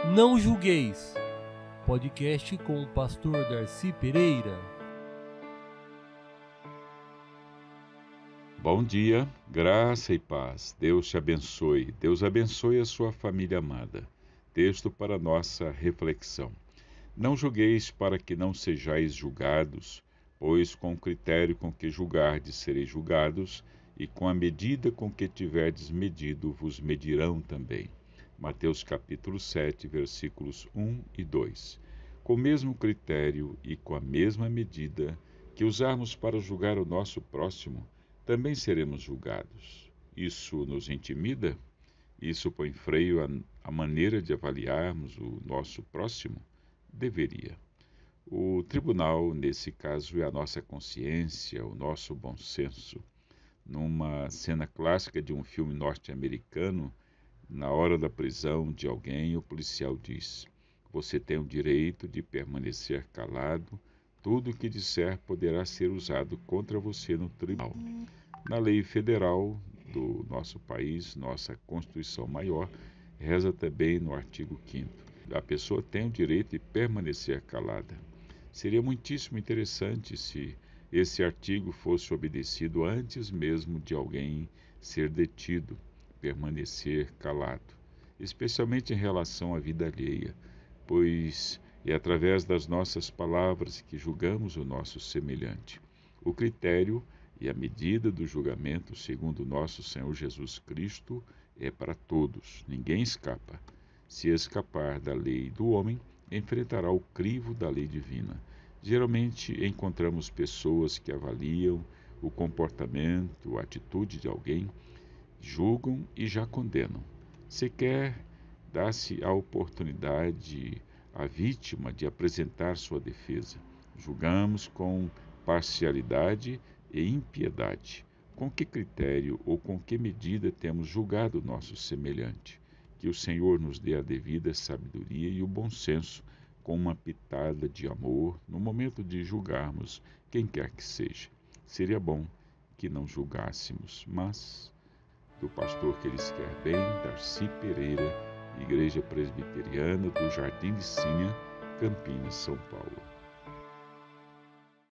Não julgueis. Podcast com o pastor Darcy Pereira. Bom dia, graça e paz. Deus te abençoe. Deus abençoe a sua família amada. Texto para nossa reflexão. Não julgueis para que não sejais julgados, pois com o critério com que julgardes sereis julgados, e com a medida com que tiverdes medido vos medirão também. Mateus capítulo 7, versículos 1 e 2. Com o mesmo critério e com a mesma medida que usarmos para julgar o nosso próximo, também seremos julgados. Isso nos intimida? Isso põe freio à maneira de avaliarmos o nosso próximo? Deveria. O tribunal, nesse caso, é a nossa consciência, o nosso bom senso. Numa cena clássica de um filme norte-americano, na hora da prisão de alguém, o policial diz: "Você tem o direito de permanecer calado. Tudo o que disser poderá ser usado contra você no tribunal." Na lei federal do nosso país, nossa Constituição Maior, reza também no artigo 5º: a pessoa tem o direito de permanecer calada. Seria muitíssimo interessante se esse artigo fosse obedecido antes mesmo de alguém ser detido, permanecer calado, especialmente em relação à vida alheia, pois é através das nossas palavras que julgamos o nosso semelhante. O critério e a medida do julgamento, segundo nosso Senhor Jesus Cristo, é para todos, ninguém escapa. Se escapar da lei do homem, enfrentará o crivo da lei divina. Geralmente encontramos pessoas que avaliam o comportamento, a atitude de alguém, julgam e já condenam. Sequer dá-se a oportunidade à vítima de apresentar sua defesa. Julgamos com parcialidade e impiedade. Com que critério ou com que medida temos julgado o nosso semelhante? Que o Senhor nos dê a devida sabedoria e o bom senso, com uma pitada de amor, no momento de julgarmos quem quer que seja. Seria bom que não julgássemos, mas do pastor que lhes quer bem, Darcy Pereira, Igreja Presbiteriana do Jardim de Sinha, Campinas, São Paulo.